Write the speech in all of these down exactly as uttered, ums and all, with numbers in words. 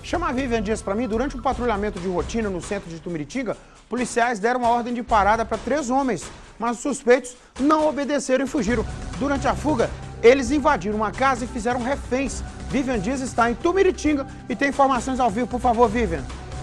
Chama a Vivian Dias para mim. Durante um patrulhamento de rotina no centro de Tumiritinga, policiais deram uma ordem de parada para três homens, mas os suspeitos não obedeceram e fugiram. Durante a fuga, eles invadiram uma casa e fizeram reféns. Vivian Dias está em Tumiritinga e tem informações ao vivo. Por favor, Vivian.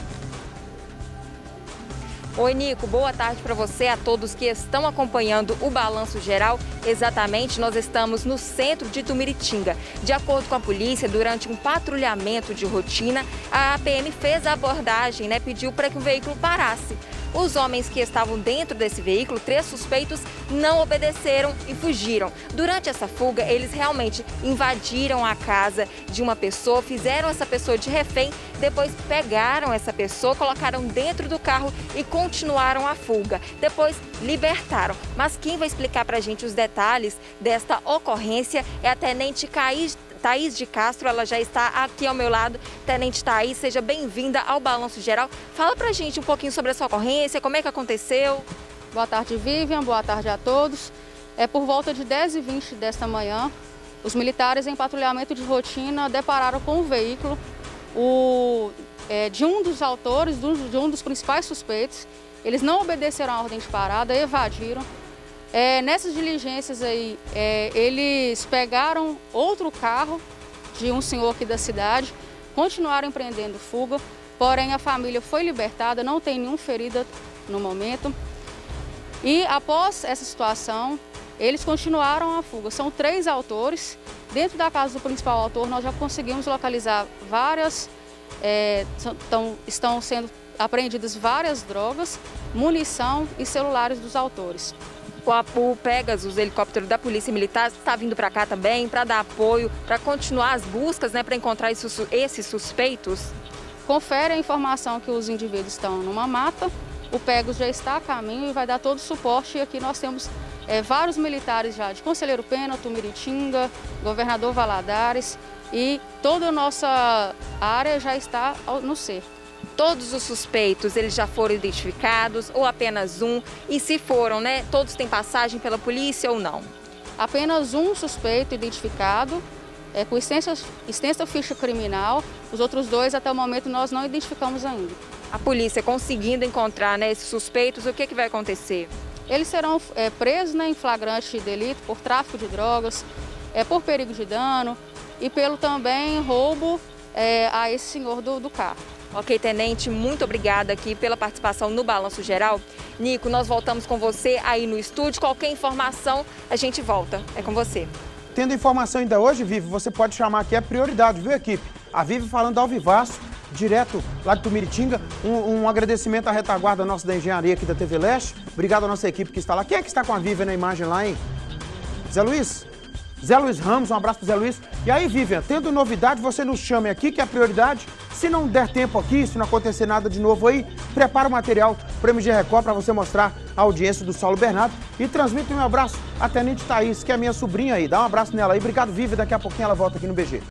Oi, Nico. Boa tarde para você, a todos que estão acompanhando o Balanço Geral. Exatamente, nós estamos no centro de Tumiritinga. De acordo com a polícia, durante um patrulhamento de rotina, a P M fez a abordagem, né, pediu para que o veículo parasse. Os homens que estavam dentro desse veículo, três suspeitos, não obedeceram e fugiram. Durante essa fuga, eles realmente invadiram a casa de uma pessoa, fizeram essa pessoa de refém, depois pegaram essa pessoa, colocaram dentro do carro e continuaram a fuga. Depois libertaram. Mas quem vai explicar pra gente os detalhes desta ocorrência é a Tenente Caís Thaís de Castro, ela já está aqui ao meu lado. Tenente Thaís, seja bem-vinda ao Balanço Geral. Fala pra gente um pouquinho sobre essa ocorrência, como é que aconteceu. Boa tarde, Vivian, boa tarde a todos. É por volta de dez e vinte desta manhã, os militares em patrulhamento de rotina depararam com o veículo o, é, de um dos autores, de um dos principais suspeitos. Eles não obedeceram à ordem de parada, evadiram. É, nessas diligências aí, é, eles pegaram outro carro de um senhor aqui da cidade, continuaram empreendendo fuga, porém a família foi libertada, não tem nenhum ferido no momento. E após essa situação, eles continuaram a fuga. São três autores. Dentro da casa do principal autor, nós já conseguimos localizar várias, é, tão, estão sendo apreendidas várias drogas, munição e celulares dos autores. O Pegasus, helicóptero da Polícia Militar, está vindo para cá também para dar apoio, para continuar as buscas, né, para encontrar esses, esses suspeitos? Confere a informação que os indivíduos estão numa mata, o Pegasus já está a caminho e vai dar todo o suporte. E aqui nós temos é, vários militares já de Conselheiro Pena, Tumiritinga, Governador Valadares, e toda a nossa área já está no cerco. Todos os suspeitos, eles já foram identificados ou apenas um? E se foram, né, todos têm passagem pela polícia ou não? Apenas um suspeito identificado, é, com extensa, extensa ficha criminal. Os outros dois, até o momento, nós não identificamos ainda. A polícia conseguindo encontrar, né, esses suspeitos, o que, que vai acontecer? Eles serão é, presos, né, em flagrante delito por tráfico de drogas, é, por perigo de dano e pelo também roubo é, a esse senhor do, do carro. Ok, Tenente, muito obrigada aqui pela participação no Balanço Geral. Nico, nós voltamos com você aí no estúdio. Qualquer informação, a gente volta. É com você. Tendo informação ainda hoje, Vivi, você pode chamar aqui, é prioridade, viu, equipe? A Vivi falando ao vivaço, direto lá de Tumiritinga. Um, um agradecimento à retaguarda nossa da engenharia aqui da T V Leste. Obrigado à nossa equipe que está lá. Quem é que está com a Vivi na imagem lá, hein? Zé Luiz? Zé Luiz Ramos, um abraço pro Zé Luiz. E aí, Vivian, tendo novidade, você nos chame aqui, que é a prioridade. Se não der tempo aqui, se não acontecer nada de novo aí, prepara o material para o M G Record para você mostrar a audiência do Saulo Bernardo. E transmite um abraço à Tenente Thaís, que é a minha sobrinha aí. Dá um abraço nela aí. Obrigado, Vivi. Daqui a pouquinho ela volta aqui no B G.